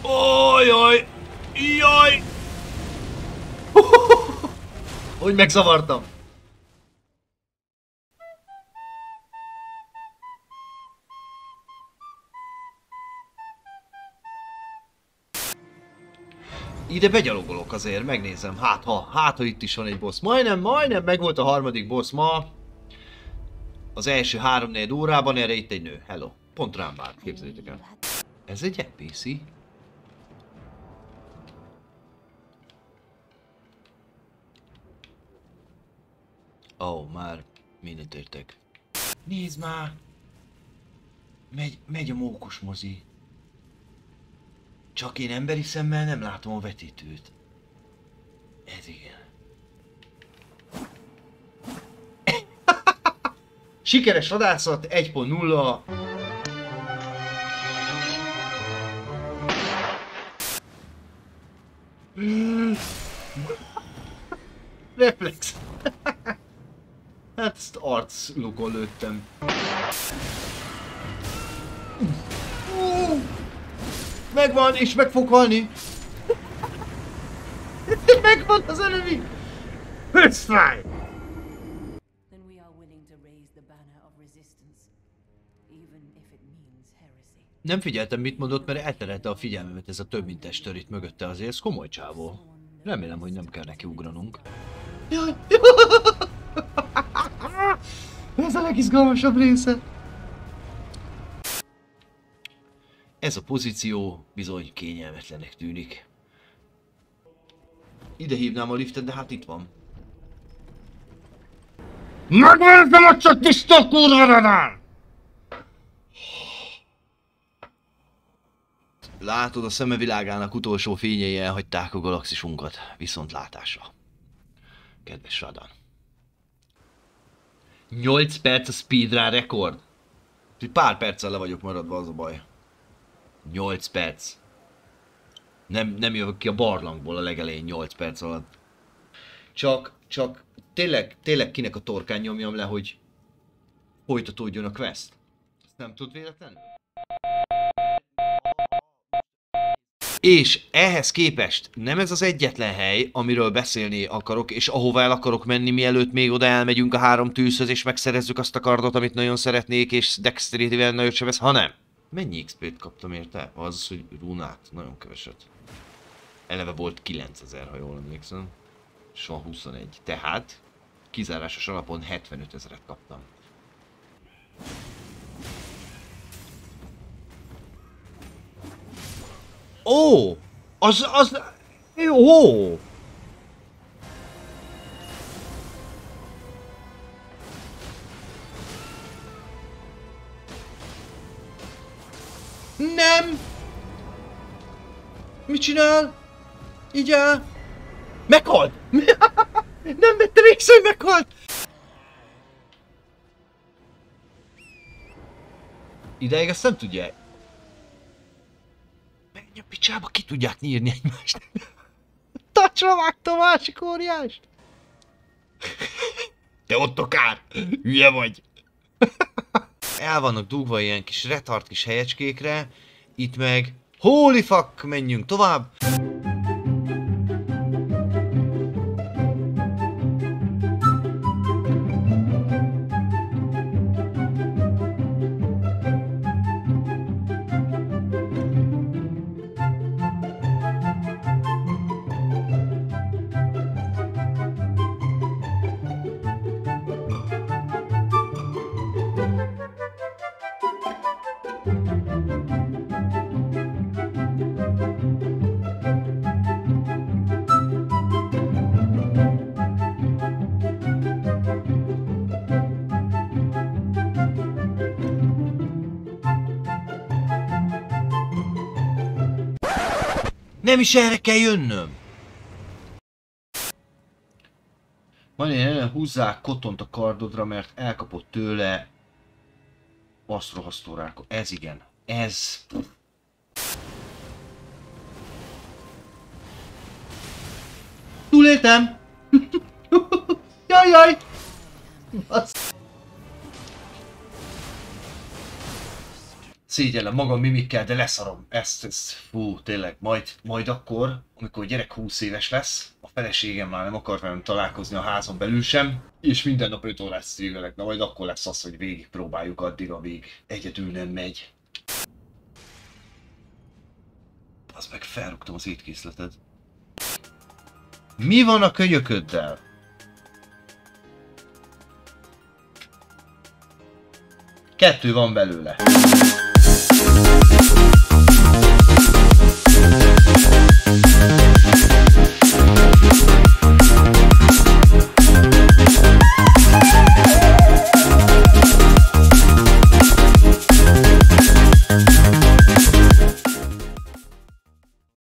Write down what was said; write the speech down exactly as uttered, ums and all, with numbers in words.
Ojjaj! Jaj! Hogy megzavartam! Ide begyalogolok azért, megnézem, hát ha, hát ha itt is van egy boss. Majdnem, majdnem megvolt a harmadik boss ma. Az első három-négy órában, erre itt egy nő. Hello. Pont rám várt, képzeljétek el. Ez egy en pé cé? Ó, oh, már mindent értek. Nézd már! Megy, megy a mókus mozi. Csak én emberi szemmel nem látom a vetítőt. Ez igen. Sikeres vadászat egy pont nulla. Reflex. Hát ezt arclukon lőttem. Megvan, és meg fog halni. Megvan az enemy. It's fine. Nem figyeltem, mit mondott, mert elterelte a figyelmemet ez a több mint testőr itt mögötte, azért ez komoly csávó. Remélem, hogy nem kell neki ugranunk. Jaj. Ez a legizgalmasabb része. Ez a pozíció bizony kényelmetlenek tűnik. Ide hívnám a liftet, de hát itt van. Megvertem a csak tiszta kurva! Látod, a szemevilágának utolsó fényei elhagyták a galaxisunkat. Viszontlátásra. Kedves Radan. nyolc perc a speedrun rekord. Pár perccel le vagyok maradva, az a baj. nyolc perc. Nem, nem jövök ki a barlangból a legelején nyolc perc alatt. Csak, csak tényleg, tényleg kinek a torkán nyomjam le, hogy folytatódjon a quest. Ezt nem tud véletlenül? És ehhez képest nem ez az egyetlen hely, amiről beszélni akarok, és ahová el akarok menni, mielőtt még oda elmegyünk a három tűzhöz, és megszerezzük azt a kardot, amit nagyon szeretnék, és dexterity-vel nagyot sebez, hanem mennyi iksz pét kaptam érte? Az, hogy runát, nagyon keveset. Eleve volt kilencezer, ha jól emlékszem. És van huszonegy. Tehát kizárásos alapon hetvenöt ezeret kaptam. Ó! Az, az... Jó! Nem! Mit csinál? Így el? Meghalt! Nem vettem észre, hogy meghalt! Ideig azt nem tudja. Menj a picsába, ki tudják nyírni egymást. Tacsra vágta a másik óriást! Te ottokár! Hülye vagy! El vannak dugva ilyen kis retard kis helyecskékre. Itt meg... Holy fuck! Menjünk tovább! Nem is erre kell jönnöm! Majd én húzzák Cottont a kardodra, mert elkapott tőle azt rohasztó rákot. Ez igen. Ez... Túléltem! Jajjaj! szégyellem magam mimikkel, de leszarom. Ezt, ezt, fú, tényleg. Majd, majd akkor, amikor a gyerek húsz éves lesz, a feleségem már nem akar velem találkozni a házon belül sem, és minden nap öt órát streamelek. Na majd akkor lesz az, hogy végig próbáljuk addig, amíg egyedül nem megy. Az meg felrúgtam az étkészletet. Mi van a kölyököddel? Kettő van belőle.